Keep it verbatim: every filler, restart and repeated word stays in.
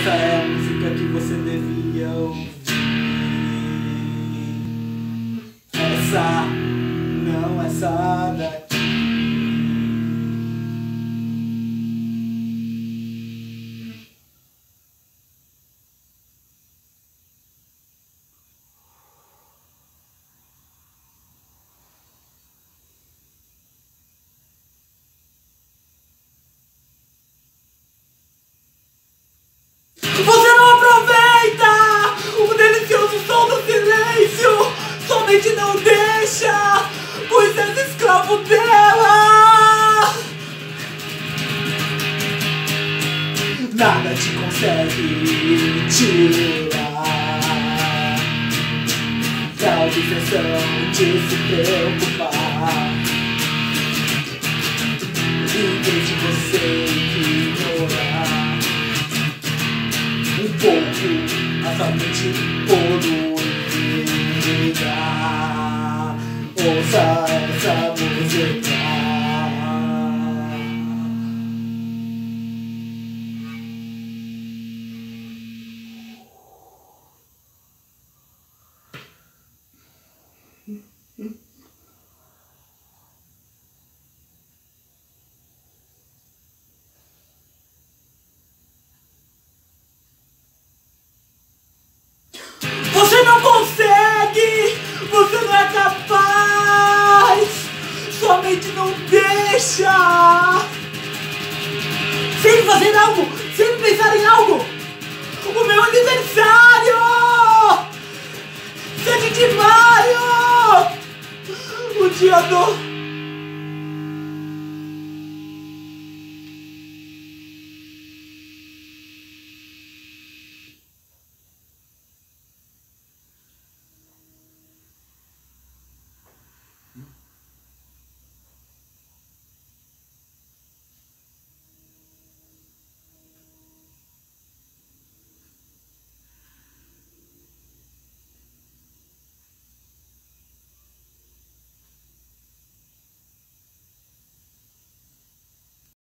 Essa é a música que você devia ouvir. Essa não é essa daqui. Você não aproveita o delicioso som do silêncio. Sua mente não deixa, pois és escravo dela. Nada te consegue tirar da obsessão de se preocupar e deixe você ignorar um pouco a sua mente poluída. Ouça